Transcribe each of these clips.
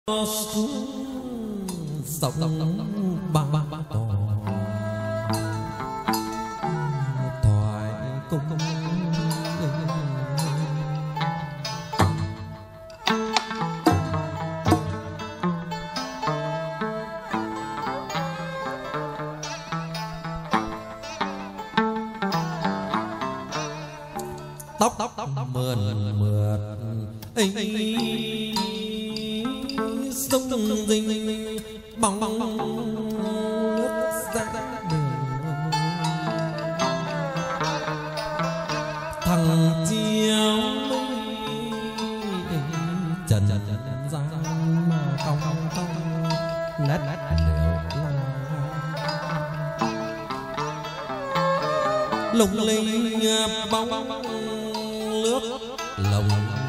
Sông ba tò thoại cung tóc mượt sông dinh bóng nước ra đường thằng chiếu trần gian mà cong nét lung linh bóng nước lồng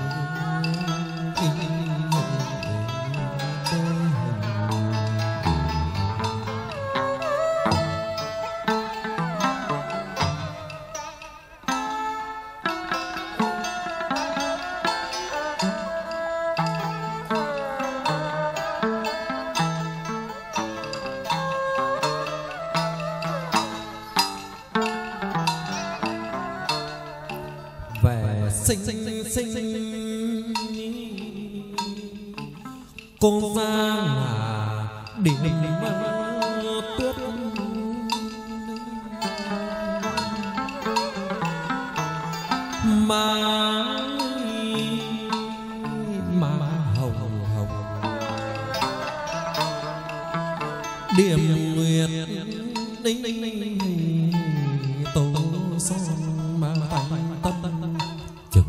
xinh cô ra là điểm tuyết mà hồng điểm nguyệt đinh tô son mà thành tâm chừng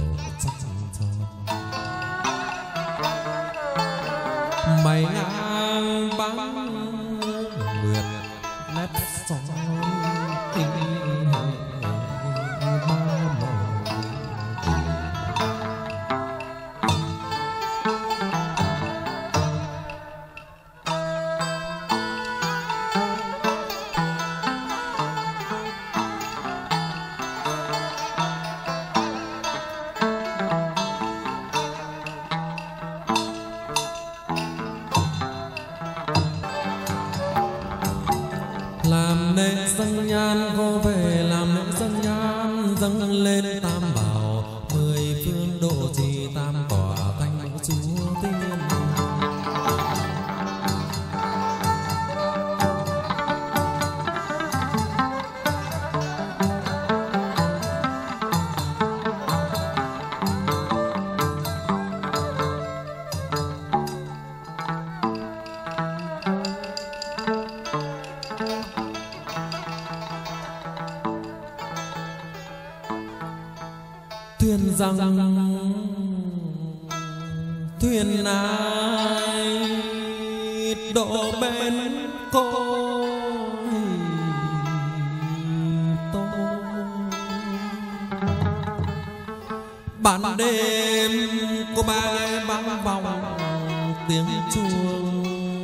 mày ngang bắn nguyệt nét son làm nên dân nhan vô về làm nên dân nhan dâng lên tam bảo mười phương độ trì tam quả thanh chúa tiên thuyền rằng thuyền ai độ bên cô tô ban đêm cô ba vang vòng tiếng chuông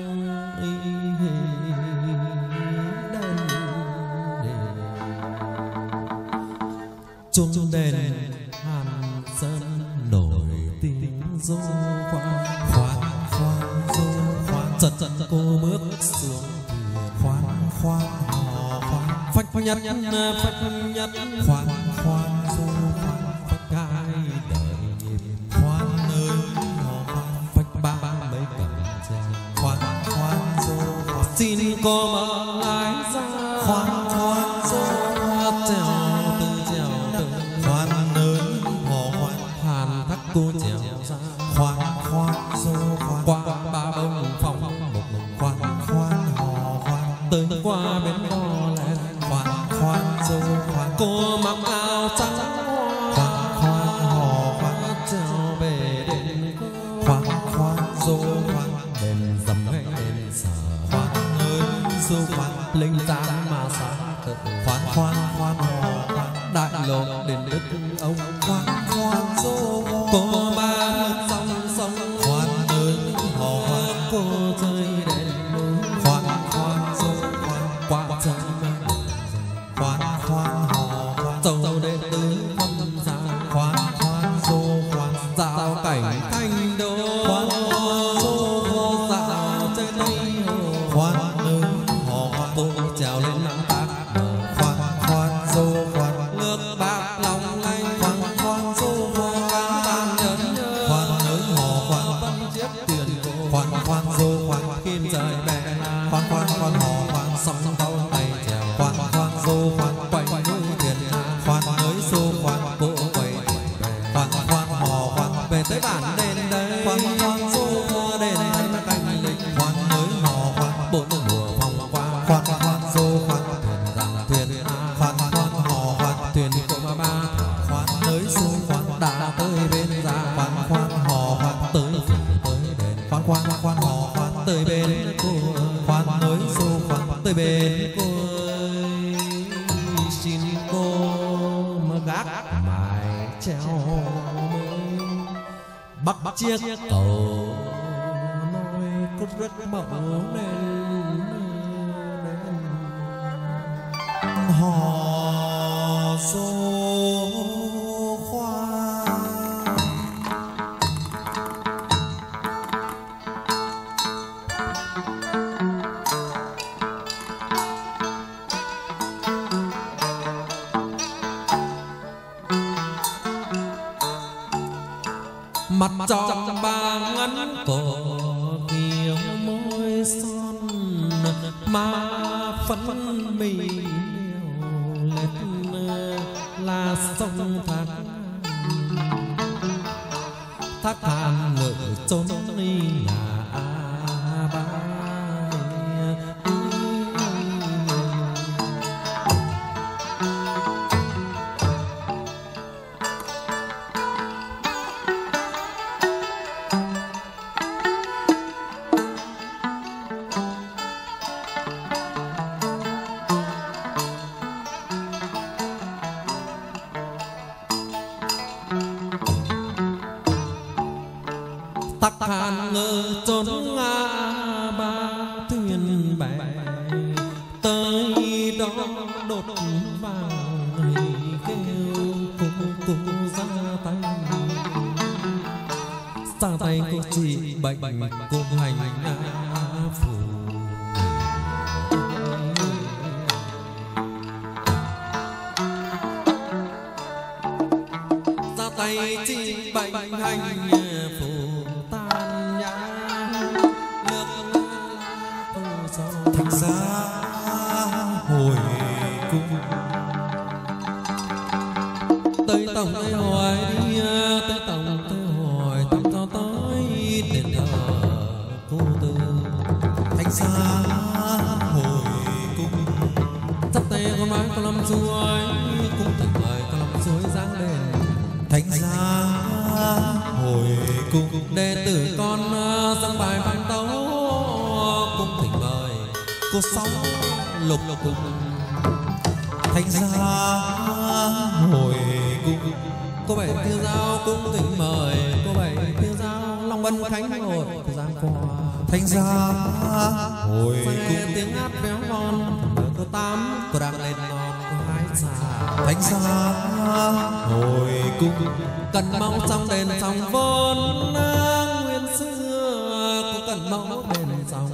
chuông đèn hàn sơn nổi tiếng dô khoan dô khoan chật cô bước xuống khoan hò khoan phách nhất khoan dô khoan phách hai đời nhịp khoan ơi hò khoan phách ba mấy cầm tre khoan dô khoan xin cô mở ái ra khoan dô trèo cô trèo ra khoan dô khoan qua ba bông phòng một khoan hò khoan tới qua bên bò lên khoan dô khoan cô mặc áo trắng khoan hò khoan trèo về đền khoan dô khoan đền dầm hay đền sở khoan ơi dô khoan linh giang mà sáng tự khoan hò khoan đại lộ đền đức ông khoan dô cô ba sông khoan ơi hò khoan cô chơi đèn khoan dô khoan qua chân khoan hò khoan dâu đệ tứ không ra khoan dô khoan giao cảnh thanh đô khoan dô khoan khoan du khoan kim rời bè khoan khoan khoan hò khoan sóng tàu tay chèo khoan khoan du khoan quay núi thuyền khoan nới du khoan bộ quay khoan khoan hò khoan về tới bản đền đây khoan khoan du đền thấy mà canh lịch khoan nới hò khoan bốn mùa vòng qua khoan khoan du khoan thuyền rằng thuyền khoan khoan hò khoan thuyền của ma ba khoan nới du khoan đã tới bên ra khoan khoan hò khoan tới đền khoan khoan khoan hò khoan tới bên cô khoan nới du khoan tới bên cô xin cô mà gác mái treo bắt chiếc cầu nói cốt rất mộng nên hò số khoan mặt tròn ba ngắn cổ kiều môi son má phấn mì lết là sông thác thác hàn ngự trốn đi nhà ba tắc hàn ngự trốn ngã ba thuyền bè tới đó đột vàng kêu cùng ra tay cô chị bệnh cô hành phù ra tay chị bệnh hành phù thành ra hồi cung tới tổng tới hỏi đi tới tổng tới hỏi tới cho tới đền thờ cô tư thành ra hồi cung sắp tay con nói con lâm suối cung thành mời con lâm suối giáng đền thành ra hồi cung đệ tử con dâng bài văn tấu cung thỉnh mời cô sáu lục cùng thành ra hồi cung cô bảy tiêu giao cung thỉnh mời cô bảy tiêu giao long vân khánh ngồi giang qua thành ra hồi cung tiếng hát véo von cô tám cô đang lên non cô hai già thành ra hồi cung cần mong trong đền trong vốn nguyên xưa cô cần mong đền trong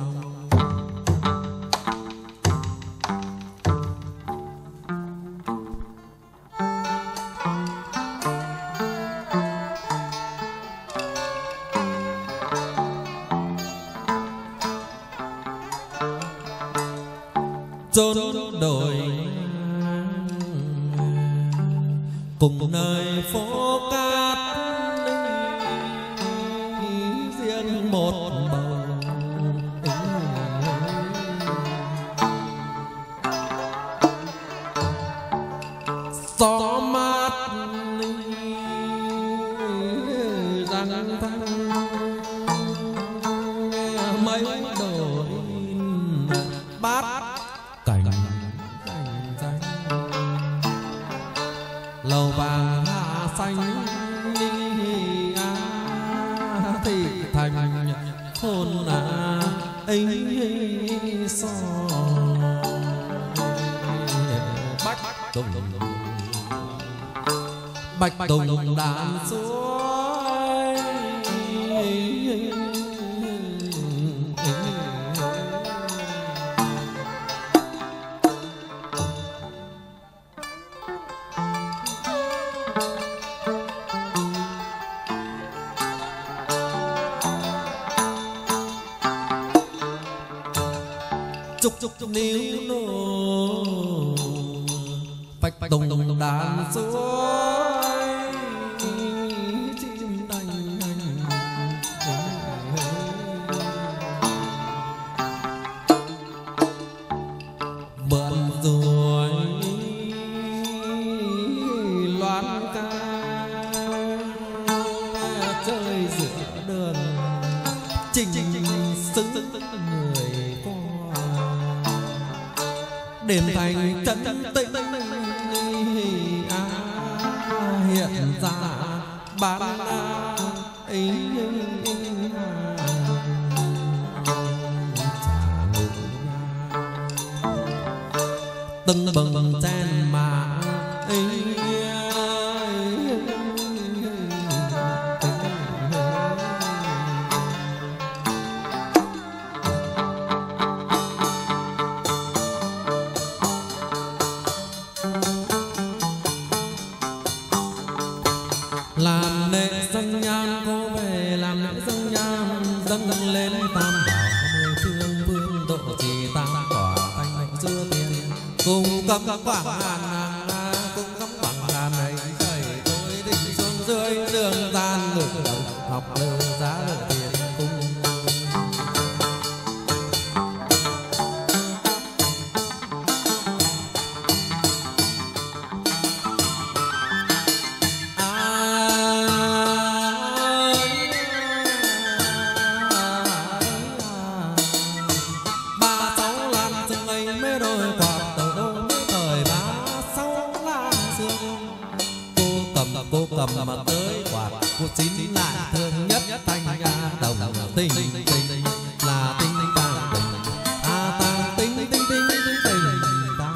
chốn đồi cùng nơi phố cát riêng một bầu gió mát răng vang mấy đồi bát cảnh danh lầu vàng hạ xanh thị thành khôn ấy so bạch tùng đàn suối chúc níu nô bạch tùng đàn suối chim đành bận rồi loan ca chơi giữa đường trình xứng người qua đền thành trấn tĩnh hiện ra bán ấy từng bừng chen mà ấy làm lễ dâng nhang có về làm lễ dâng nhang dâng lên tam bảo mười phương vương độ trì tam quả thanh mệnh xưa tiền cùng cắm quảng ngàn cùng cắm quảng ngàn ấy trời tôi định xuống dưới đường gian ngược đầu học lơ giá lơ tiền cung cô cầm mà tới quạt cô chín lại thương nhất thanh đồng tình tình là tình tàng tình tàng tình tình tình tình tàng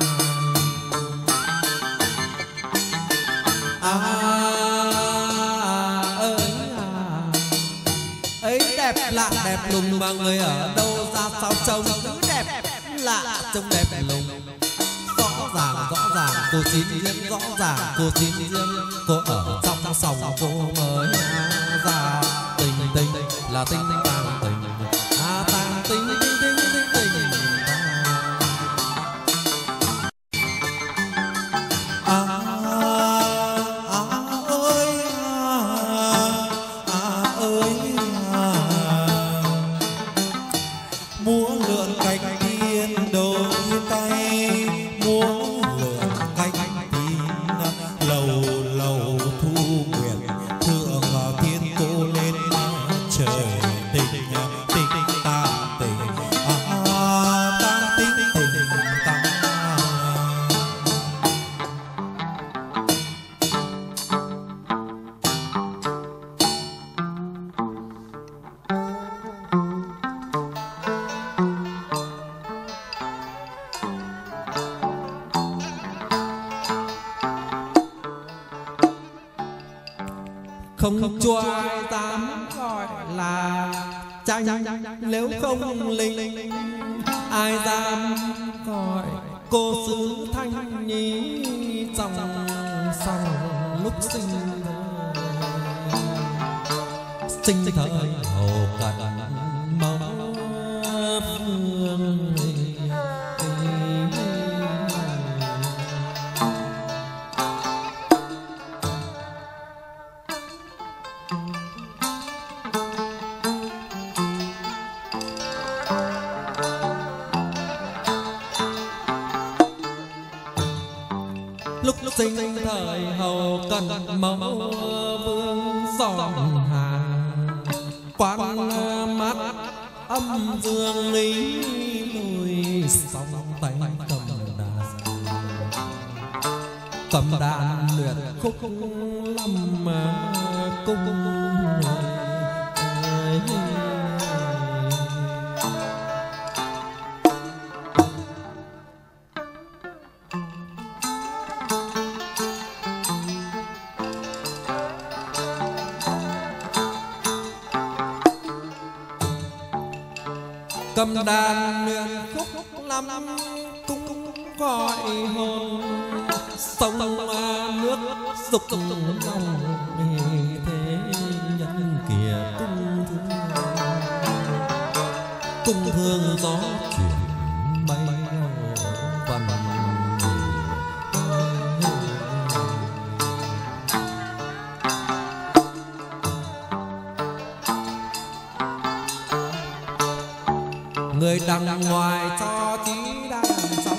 ấy đẹp lạ đẹp lùng mà người ở đâu ra sao trông cứ đẹp lạ trông đẹp lùng rõ ràng cô chín riêng rõ ràng cô chín riêng cô ở trong sòng cô mới ra tình tình là tình tàng tình tàng tình tình tình tình múa lượn cánh tiên đôi tay múa lượn cánh tiên lầu lầu thu nguyện thượng thiên cô lên trời tình tình ta tình ta tình tình ta không cho ai dám gọi là tranh nếu không linh ai dám gọi cô xứ thanh nhí trong sòng lúc sinh thời hồ cận mẫu phương lúc sinh thời hầu cận mẫu vương dòm hàng quan mắt âm dương lý lùi song tay cầm đàn luyện khúc lâm cung cầm đàn luyện khúc lâm cung gọi hồn sông nước dục lòng thế nhân kìa cung thương gió chuyển bay người đằng ngoài cho chí đang trong